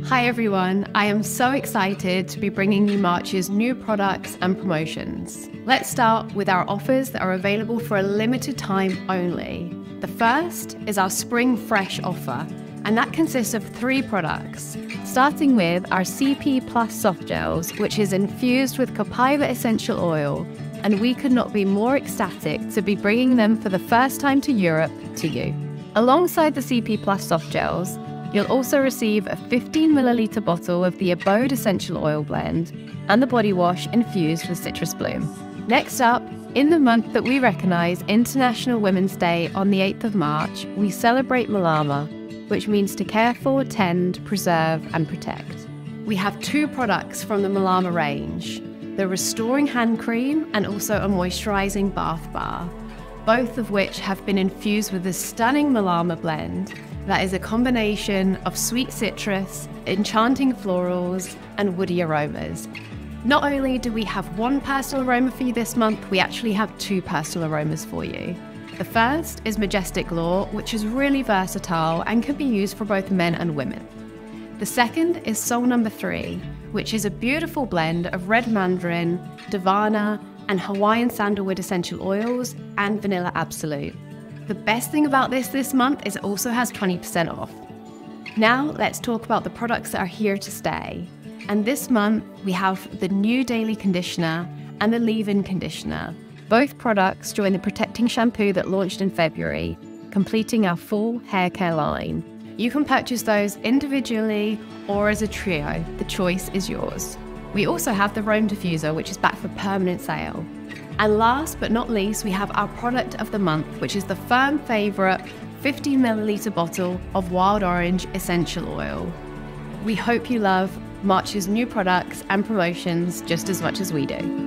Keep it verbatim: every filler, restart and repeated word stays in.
Hi everyone, I am so excited to be bringing you March's new products and promotions. Let's start with our offers that are available for a limited time only. The first is our Spring Fresh offer, and that consists of three products, starting with our C P Plus Soft Gels, which is infused with Copaiba essential oil, and we could not be more ecstatic to be bringing them for the first time to Europe to you. Alongside the C P Plus Soft Gels, you'll also receive a fifteen milliliter bottle of the Abode Essential Oil Blend and the body wash infused with citrus bloom. Next up, in the month that we recognise International Women's Day on the eighth of March, we celebrate Malama, which means to care for, tend, preserve and protect. We have two products from the Malama range, the Restoring Hand Cream and also a Moisturising Bath Bar, both of which have been infused with the stunning Malama blend that is a combination of sweet citrus, enchanting florals, and woody aromas. Not only do we have one personal aroma for you this month, we actually have two personal aromas for you. The first is Majestic Glow, which is really versatile and can be used for both men and women. The second is Soul Number Three, which is a beautiful blend of red mandarin, Davana, and Hawaiian sandalwood essential oils and vanilla absolute. The best thing about this this month is it also has twenty percent off. Now let's talk about the products that are here to stay. And this month we have the new Daily Conditioner and the Leave-In Conditioner. Both products join the Protecting Shampoo that launched in February, completing our full hair care line. You can purchase those individually or as a trio. The choice is yours. We also have the Rome Diffuser, which is back for permanent sale. And last but not least, we have our product of the month, which is the firm favourite fifty milliliter bottle of Wild Orange Essential Oil. We hope you love March's new products and promotions just as much as we do.